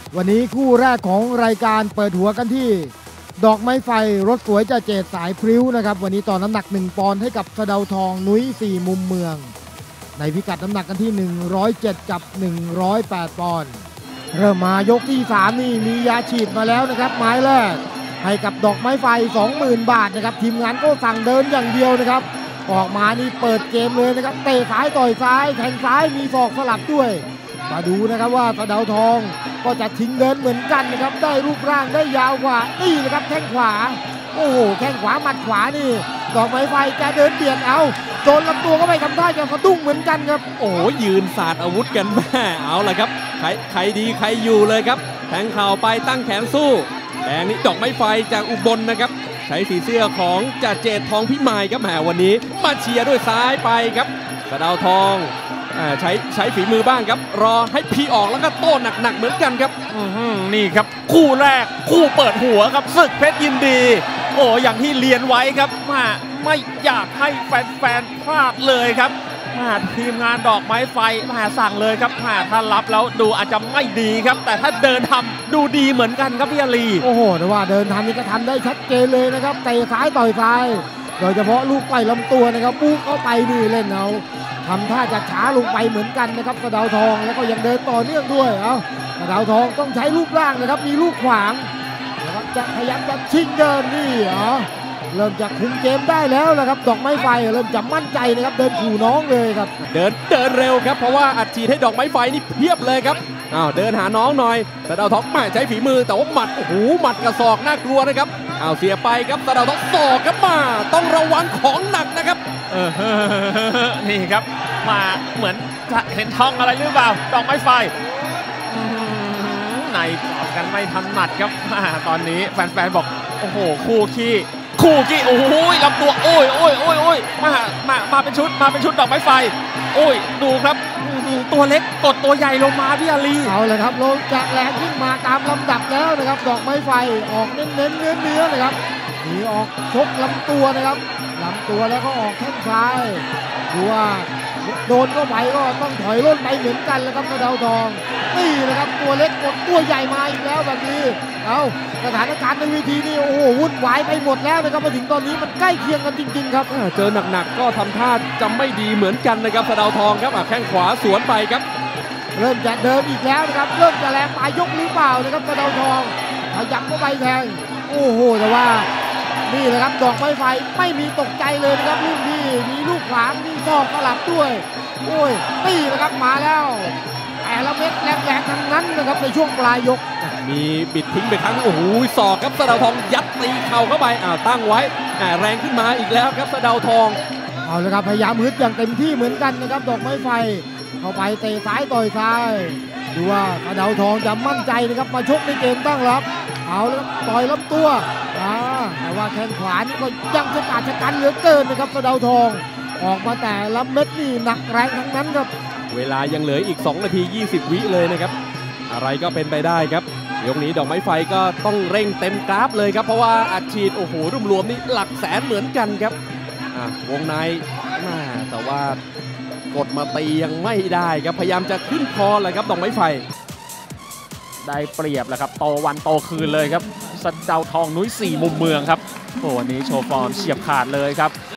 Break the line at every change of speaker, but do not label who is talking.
วันนี้คู่แรกของรายการเปิดหัวกันที่ดอกไม้ไฟรถสวยจะเจดสายพริ้วนะครับวันนี้ต่อน้ำหนัก1 ปอนด์ให้กับสะเดาทองนุ้ย4มุมเมืองในพิกัดน้ำหนักกันที่107กับ108 ปอนด์เริ่มมายกที่3นี่มียาฉีดมาแล้วนะครับไม้แรกให้กับดอกไม้ไฟ 20,000 บาทนะครับทีมงานก็สั่งเดินอย่างเดียวนะครับออกมานี่เปิดเกมเลยนะครับเตะซ้ายต่อยซ้ายแทงซ้ายมีศอกสลับด้วยมาดูนะครับว่าสะเดาทองก็จะทิ้งเดินเหมือนกันนะครับได้รูปร่างได้ยาวกว่านี่นะครับแข้งขวาโอ้โหแข้งขวาหมัดขวานี่ดอกไม้ไฟแกเดินเบียดเอาโดนลำตัวเข้าไปทำท่าจะสะดุ้งเหมือนกันครับ
โอ้ยืนสาดอาวุธกันแม่เอาละครับใครดีใครอยู่เลยครับแทงเข่าไปตั้งแขนสู้แดงนี่ดอกไม้ไฟจากอุบลนะครับใช้สีเสื้อของจ่าเจตทองพิมายครับแหมวันนี้มาเชียร์ด้วยซ้ายไปครับสะเดาทองใช้ฝีมือบ้างครับรอให้พีออกแล้วก็โต้หนักๆเหมือนกันครับ
นี่ครับคู่แรกคู่เปิดหัวครับศึกเพชรยินดีโอ้อย่างที่เรียนไว้ครับไม่อยากให้แฟนๆพลาดเลยครับทีมงานดอกไม้ไฟสั่งเลยครับถ้ารับแล้วดูอาจจะไม่ดีครับแต่ถ้าเดินทำดูดีเหมือนกันครับพี่อาลี
โอ้โหแต่ว่าเดินทำนี่ก็ทำได้ชัดเจนเลยนะครับเตะซ้ายต่อยซ้ายโดยเฉพาะลูกไก่ลำตัวนะครับปุ๊บเข้าไปนี่เล่นเอาทำท่าจะช้าลงไปเหมือนกันนะครับสะเดาทองแล้วก็ยังเดินต่อเนื่องด้วยสะเดาทองต้องใช้รูปร่างนะครับมีลูกขวางแล้วจะพยายามจะชิงเดินนี่เริ่มจะคุมเกมได้แล้วนะครับดอกไม้ไฟเริ่มจะมั่นใจนะครับเดินขู่น้องเลยครับ
เดินเร็วครับเพราะว่าอัดฉีดให้ดอกไม้ไฟนี่เพียบเลยครับเดินหาน้องหน่อยสะเดาทองใช้ฝีมือแต่ว่าหมัดโอ้โหหมัดกระศอกน่ากลัวนะครับเสียไปครับสะเดาทองศอกครับมาต้องระวังของหนักนะครับ
นี่ครับมาเหมือนจะเห็นทองอะไรหรือเปล่าดอกไม้ไฟในต่อกันไม่ทันหมัดครับตอนนี้แฟนๆบอกโอ้โหคู่ขี้โอ้ยลำตัวโอ้ยมาเป็นชุดดอกไม้ไฟโอ้ยดูครับตัวเล็กกดตัวใหญ่ลงมาพี่อาลี
เอาเลยครับลงจะแรงขึ้นมาตามลำดับแล้วนะครับดอกไม้ไฟออกเน้นเนื้อนะครับหนีออกชกลำตัวนะครับลำตัวแล้วก็ออกแข้งซ้ายดูว่าโดนเข้าไปก็ต้องถอยร่นไปเหมือนกันแล้วครับสะเดาทองนี่นะครับตัวเล็กกดตัวใหญ่มาอีกแล้วแบบนี้สถานการณ์ในวิธีนี่โอ้โหวุ่นวายไปหมดแล้วนะครับมาถึงตอนนี้มันใกล้เคียงกันจริงๆครับ
เจอหนักๆก็ทำท่าจะไม่ดีเหมือนกันนะครับสะเดาทองครับแข้งขวาสวนไปครับ
เริ่มจะเดินอีกแล้วนะครับเริ่มจะแรงปลายยกหรือเปล่านะครับสะเดาทองขยับเข้าไปแทงโอ้โหแต่ว่านี่แหละครับดอกไม้ไฟไม่มีตกใจเลยนะครับรุ่นพี่มีลูกขวางมีศอกสลับด้วยโอ้ยนี่นะครับมาแล้วแต่ละเม็ดแรงๆทั้งนั้นนะครับในช่วงปลายยก
มีบิดทิ้งไปครั้งโอ้โหศอกครับสะเดาทองยัดตีเข่าเข้าไปตั้งไว้แรงขึ้นมาอีกแล้วครับสะเดาทอง
เอาเลยครับพยายามฮึดอย่างเต็มที่เหมือนกันนะครับดอกไม้ไฟเข้าไปเตะซ้ายต่อยซ้ายดูว่าสะเดาทองจะมั่นใจนะครับมาชกในเกมตั้งรับเอาเลยครับต่อยลำตัวแต่ว่าแข้งขวานี่ก็ยังชะกันเหลือเกินนะครับสะเดาทองออกมาแต่ละเม็ดนี่หนักแรงทั้งนั้นครับ
เวลายังเหลืออีก2 นาที 20 วิเลยนะครับอะไรก็เป็นไปได้ครับยกนี้ดอกไม้ไฟก็ต้องเร่งเต็มกราฟเลยครับเพราะว่าอัดฉีดโอ้โหรวมๆนี่หลักแสนเหมือนกันครับวงในแต่ว่ากดมาตียังไม่ได้ครับพยายามจะขึ้นคอเลยครับดอกไม้ไฟ
ได้เปรียบแล้วครับโตวันโตคืนเลยครับสะเดาทองนุ้ย4มุมเมืองครับโอ้วันนี้โชว์ฟอร์มเฉียบขาดเลยครับ